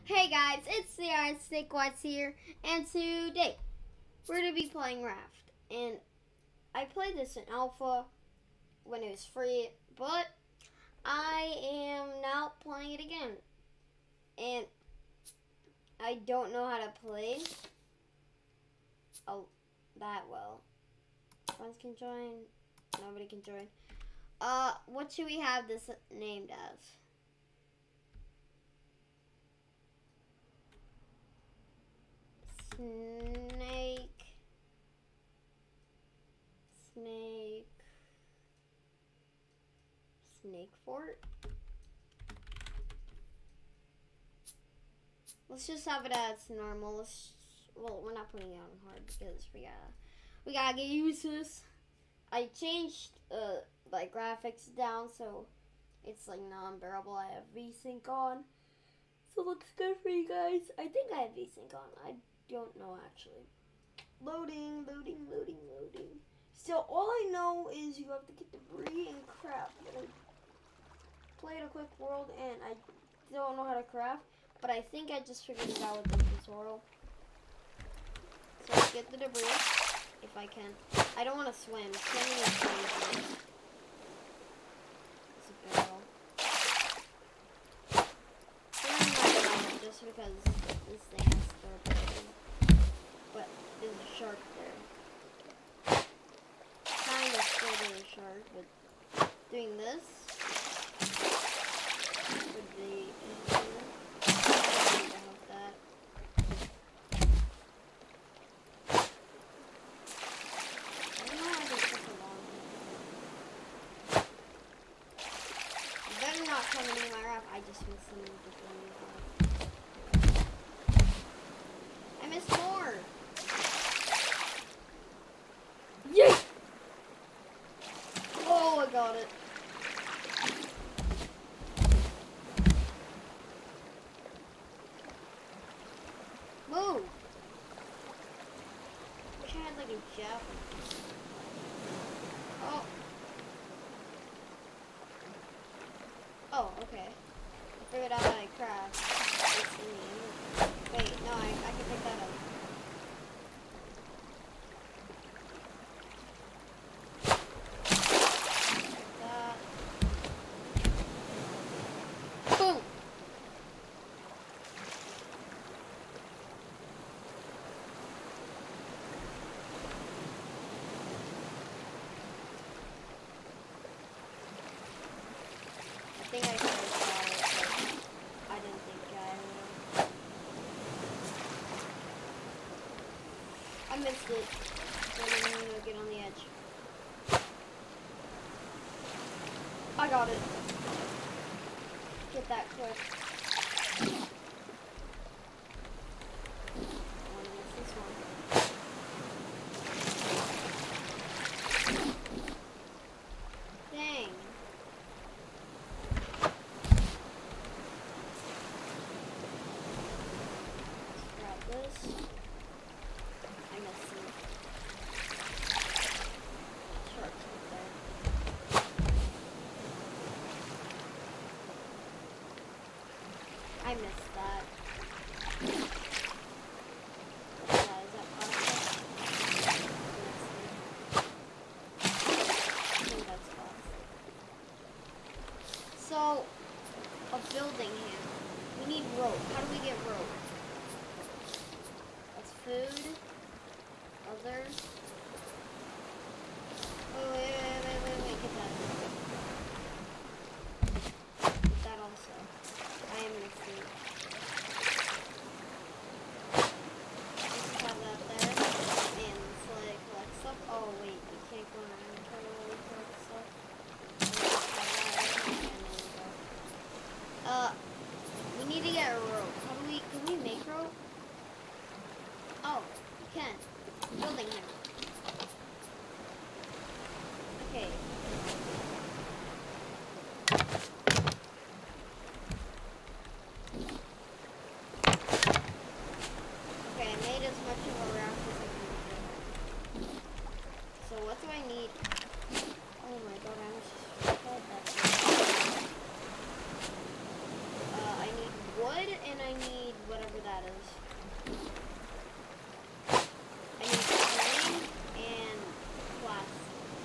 Hey guys, it's the Iron Snake Watts here, and today we're going to be playing Raft. And I played this in alpha when it was free, but I am now playing it again. And I don't know how to play that well. Friends can join, nobody can join. What should we have this named as? Snake Fort. Let's just have it as normal. Well, we're not putting it on hard because we gotta get used to this. I changed like graphics down so it's like non-bearable. I have VSync on, so it looks good for you guys. I think I have VSync on. I don't know actually. Loading. Still, all I know is you have to get debris and craft. I played a quick world and I don't know how to craft, but I think I just figured it out with the tutorial. So let's get the debris if I can. I don't want to swim. Swimming is dangerous. It's a barrel. Swimming might not just because this thing has third. But there's a shark there. Kind of scared of the shark, but doing this would be easier. I don't know that. I don't know why this took so long. You better not come into my raft. I just missed some before you. I missed more. Yay! Oh, I got it. Move! Wish I had like a javelin. Oh. Oh, okay. I figured out how I craft. Wait, no, I can pick that up. Boom! I think I could have shot it, but I didn't think I would. I missed it. So I'm gonna get on the edge. I got it. Get that quick. This one. Dang. Let's grab this. I missed it. Sharks right there. I missed that. Is that possible? I think that's possible. So, a building here. We need rope. How do we get rope? That's food. Other. Oh, wait. Get that. Get that also. I am missing. Let's have that there. And let's collect stuff. Oh, wait. You can't go in our inventory while we collect stuff. We need to get a rope. Can we make rope? Oh, you can. Building here. Okay. Okay, I made as much of a raft as I can do. So what do I need? Oh my god, I almost called that thing. I need wood and I need whatever that is. I need string and plastic.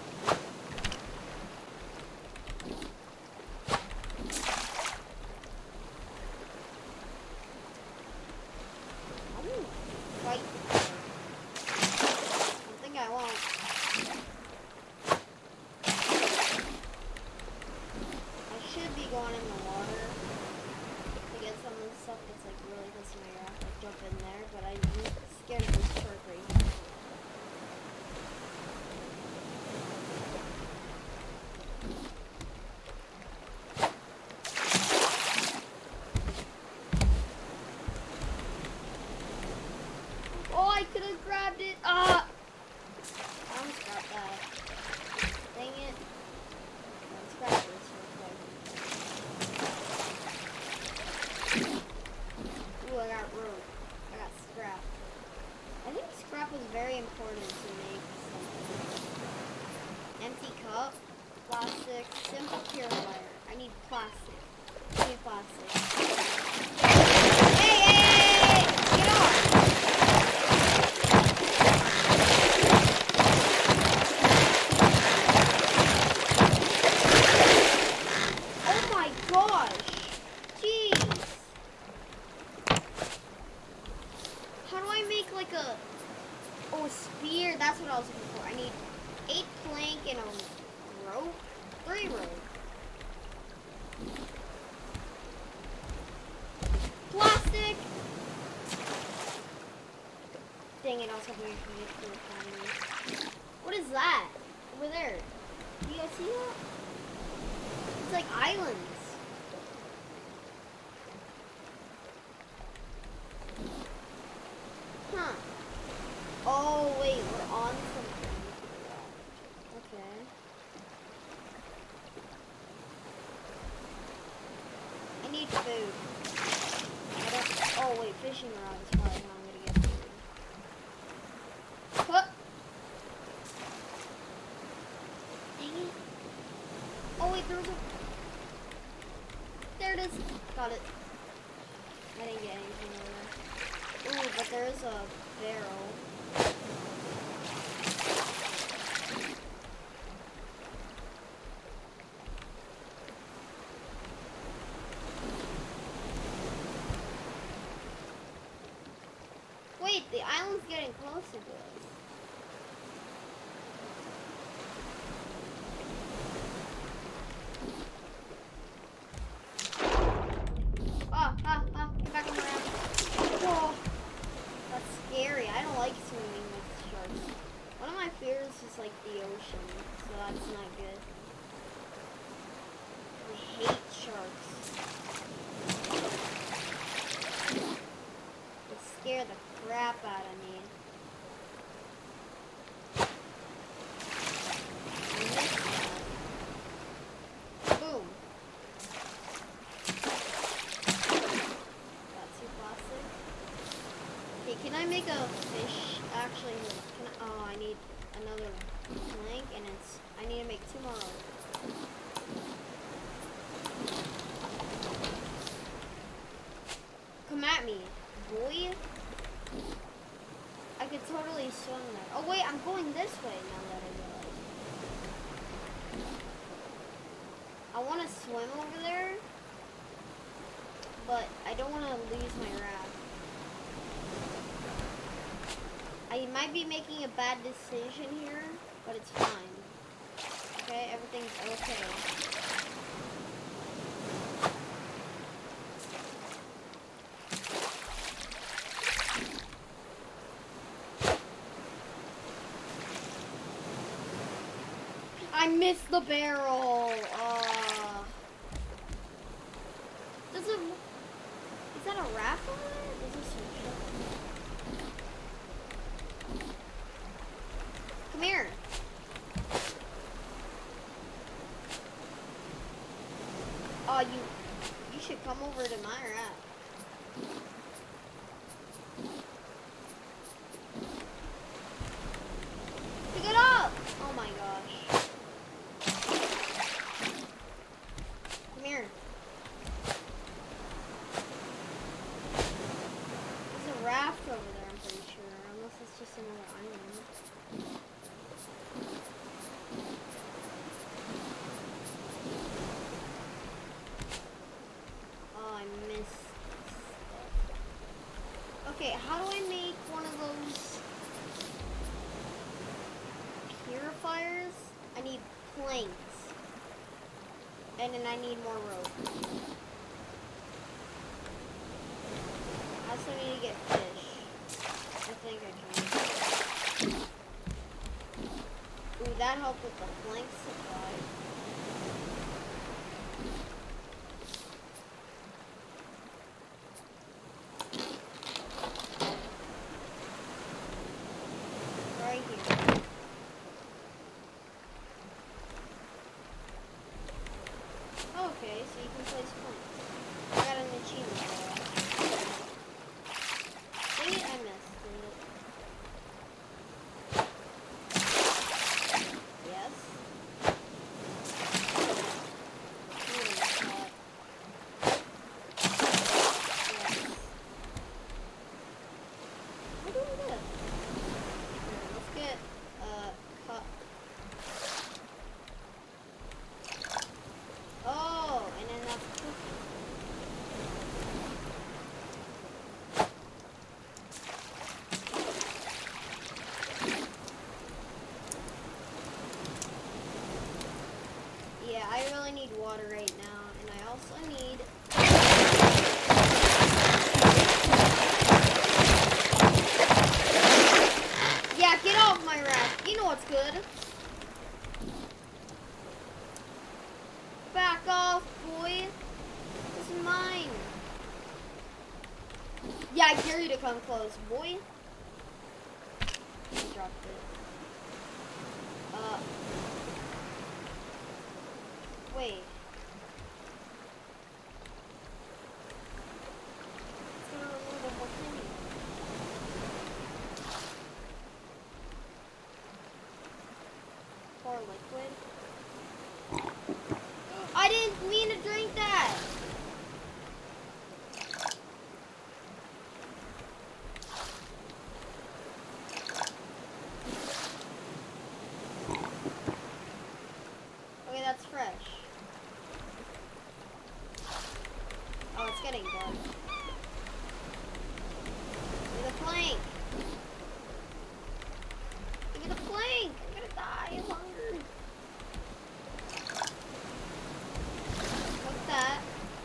I'm gonna fight this thing. I think I won't. I should be going in the water to get some of the stuff that's like really pissing me off. Like jump in there, but I'm scared of this shark right here. Oh, I could have grabbed it. Ah! I almost got that. Dang it. Let's grab this real quick. Ooh, I got rope. I got scrap. I think scrap was very important to make something. Empty cup, plastic, simple purifier. I need plastic. I need plastic. Hey, hey, hey, hey! Get off! Oh my gosh! Jeez! How do I make like a... Oh, a spear. That's what I was looking for. I need 8 plank and a rope. 3 rope. Plastic! Dang it, I was hoping we could get through finally. What is that? Over there. Do you guys see that? It's like islands. Huh. Oh, wait, we're on something. Okay. I need food. Oh, wait, fishing rod is probably how I'm gonna get food. Huh. Dang it. Oh, wait, there was a... There it is. Got it. I didn't get anything over there. Ooh, but there is a barrel. Wait, the island's getting closer to us. Get back on the raft. Whoa. That's scary. I don't like swimming with sharks. One of my fears is like the ocean, so that's not good. I hate sharks. They scare the crap out of me. I missed that. Boom. Okay, can I make a fish? Actually, can I, oh, I need another plank, and I need to make 2 more. Come at me, boy. I could totally swim there. Oh wait, I'm going this way now that I realize. I want to swim over there, but I don't want to lose my raft. I might be making a bad decision here, but it's fine. Okay, everything's okay. I missed the barrel. Is that a raft over there? Is this Come here. Oh, you should come over to my raft. Pick it up! Oh my gosh. Come here. place another island. Oh, I missed stuff. Okay, how do I make one of those purifiers? I need planks. And then I need more rope. I also need to get fish. I think I can. Ooh, that helped with the plank supply. Right here. Okay, so you can place planks. I got an achievement for that. Dang it, I missed it. Yes. I'm gonna miss that. Yes. How do we do this? Here, let's get cut. Oh, and then that's cooking. Yeah, I really need water right now, and I also need... Yeah, get off my raft. You know what's good. Back off, boy. This is mine. Yeah, I dare you to come close, boy. I dropped it. Wait. It's gonna remove the whole thing. Pour liquid. I didn't mean to drink that. Okay, that's fresh. Oh, it's getting dark. Give me the plank. Give me the plank. I'm gonna die of hunger. What's that?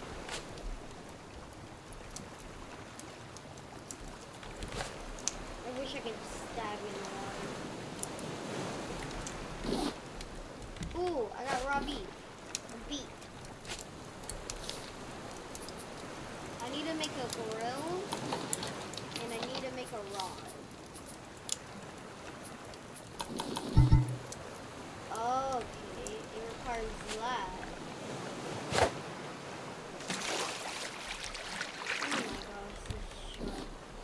I wish I could stab you in the water. Ooh, I got raw beef. A beef. I need to make a grill, and I need to make a rod. Okay, it requires that. Oh my gosh, this is short.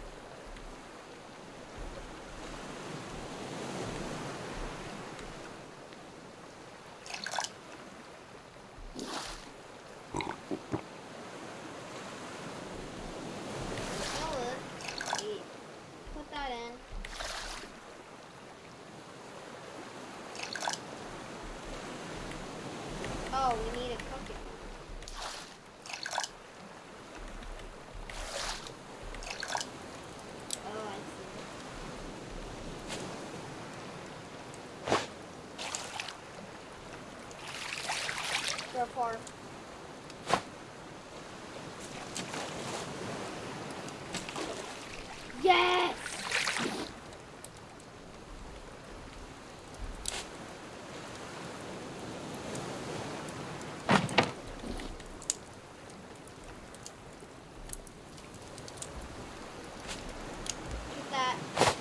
Fill it. Wait. Put that in. Oh, we need to cook it. Oh, I see. Go far. Yes! Get that.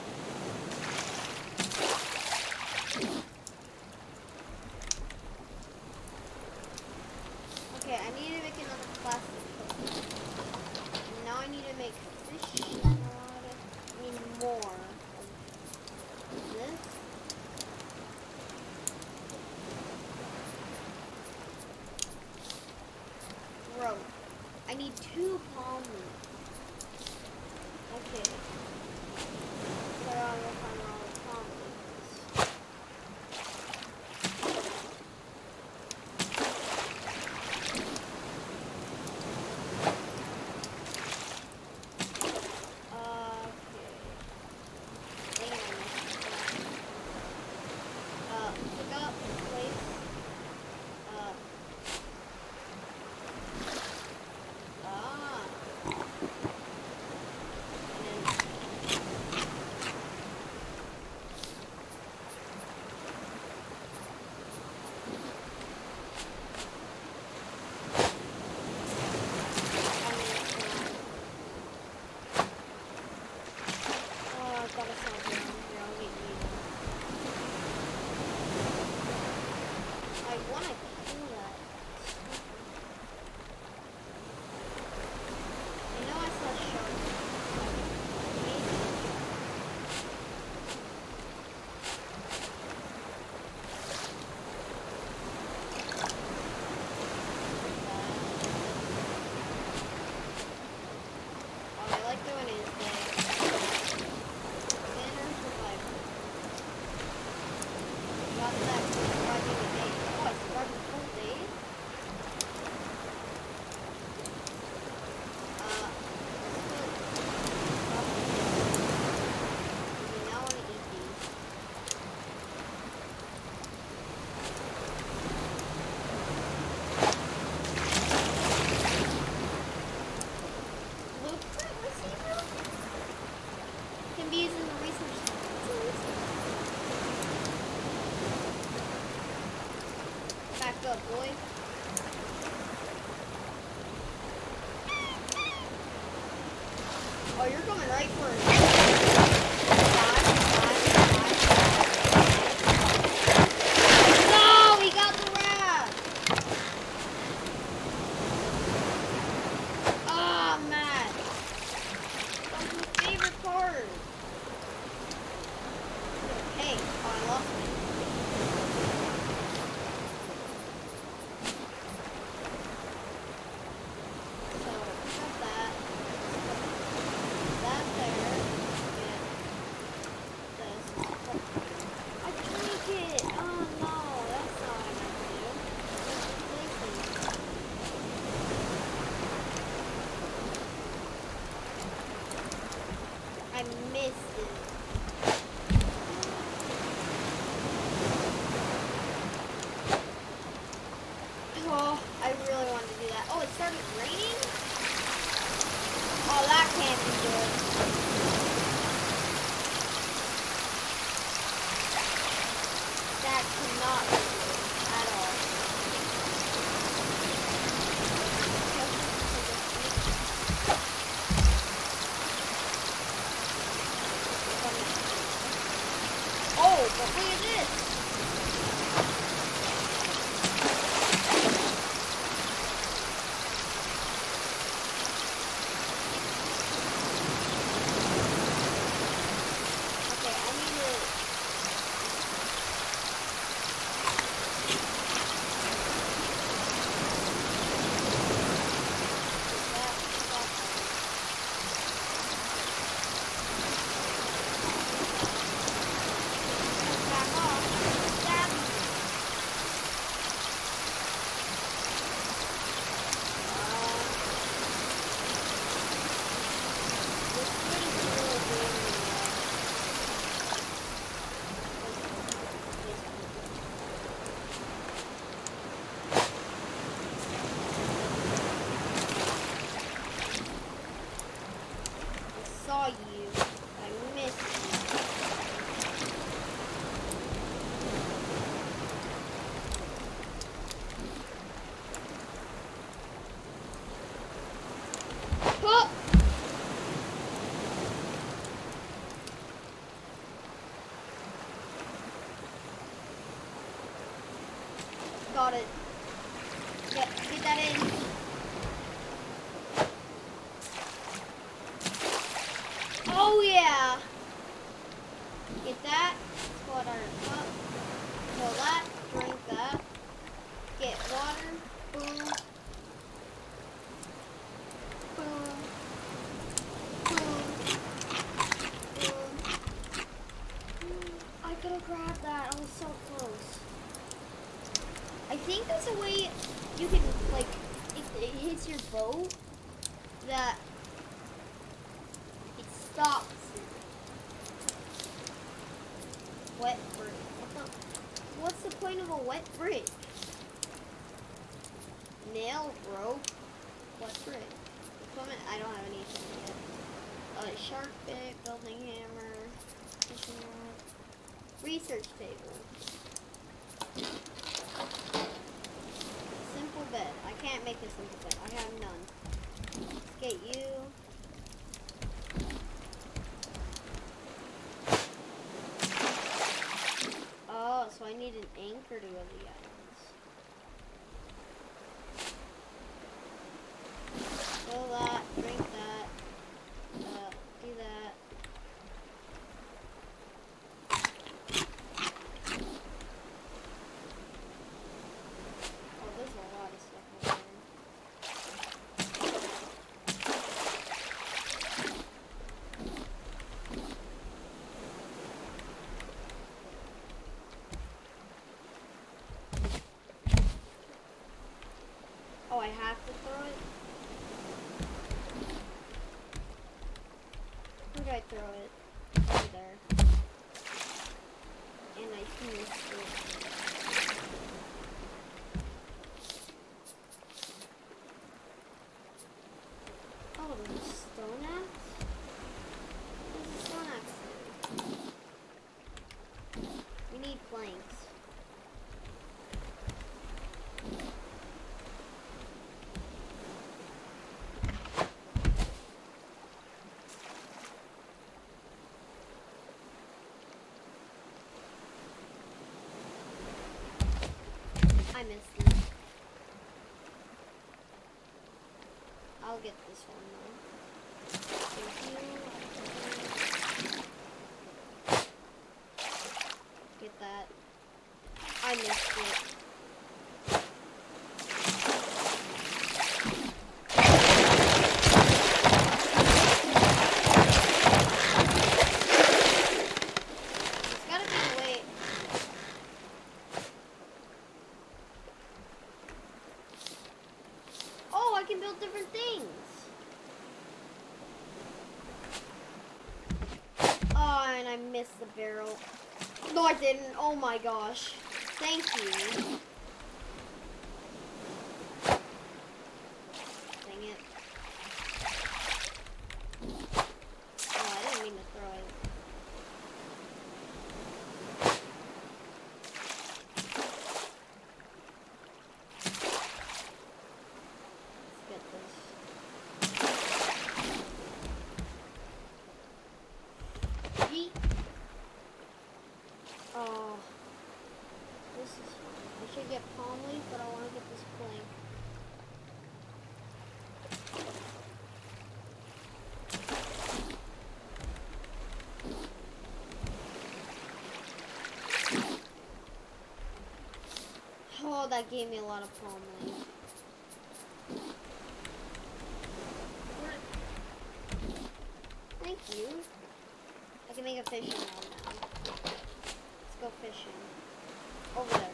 Okay, I need to make another plastic cup. And now I need to make fish rod. I need more of this. Rope. I need 2 palm leaves. Okay. So I'll go find up, boy? Oh, you're coming right for it. No, we got the rat. Oh, man. That's my favorite part. Hey, oh, I lost it. So, got that. That there. And this. I drank it. Oh, no. That's not what I meant to do. That's replacing it. I missed it. Oh, I really wanted to do that. Oh, it started raining? Oh, that can't be good. That cannot be good at all. Oh, but look at this. Okay, I need to... Back off. Stab me. This thing is really doing me I saw you. I missed you. Oh! Got it. Yep, get that in. Oh yeah! Get that. Put our cup. Fill that. Drink that. Get water. Boom. Boom. Boom. Boom. I could have grabbed that. I was so close. I think there's a way you can, like, if it hits your boat, that it stops it. Wet brick. What's the point of a wet brick? Nail, rope, wet brick. Equipment, I don't have anything yet. Shark bit, building hammer, fishing rod, research table. Simple bed. I can't make a simple bed. I have none. Let's get you. Oh, so I need an anchor to go to the islands. Fill that, drink that, do that. Oh, there's a lot of stuff over there. Oh, I have to throw it? Where did I throw it? Over there. And I finished it. Oh, there's a stone axe? There's a stone axe there. We need planks. get this one though. Thank you. Get that. I missed it. There's gotta be a way. Oh, I can build different things. Oh, and I missed the barrel. No, I didn't. Oh my gosh. Thank you. Dang it. Oh, I didn't mean to throw it. Let's get this. Yeet. Oh. This is fun. I should get palm leaf, but I want to get this plank. Oh, that gave me a lot of palm leaf. Thank you. I can make a fishing rod now. Let's go fishing. Over there.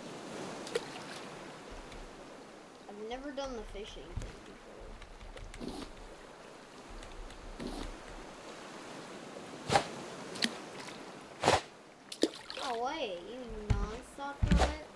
I've never done the fishing thing before. Oh wait, you non-stop throw it?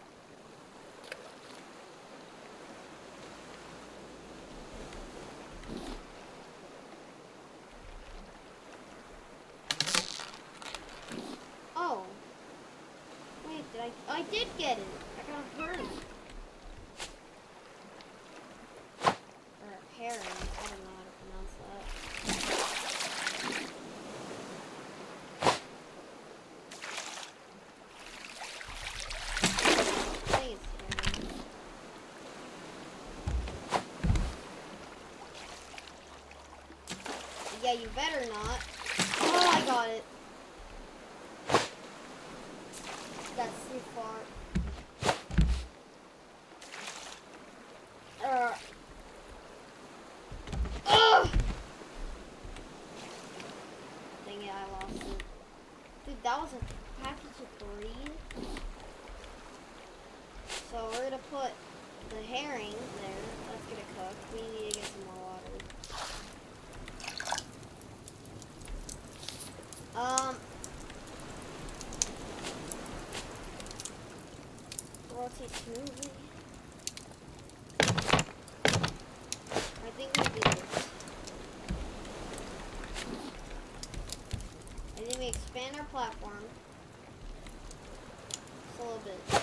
Oh. Wait, I did get it. I got a herring. Or a herring. I don't know how to pronounce that. I think it's herring. Yeah, you better not. Oh, I got it. That's too far. Ugh! Dang it, I lost it. Dude, that was a package of 3. So we're gonna put the herring there. That's gonna cook. We need to get some more water. Rotate smoothly. I think we do this. And then we expand our platform just a little bit.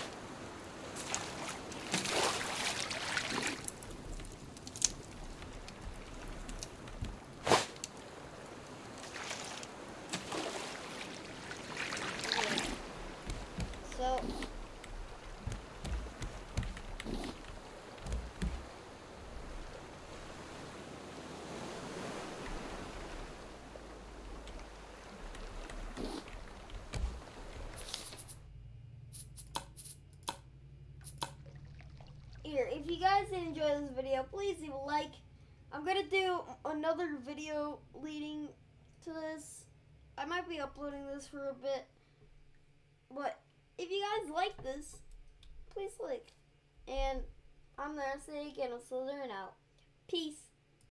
Okay. So here, if you guys did enjoy this video, please leave a like. I'm gonna do another video leading to this. I might be uploading this for a bit, but if you guys like this, please like. And I'm there, say again, I'm Slytherin out. Peace.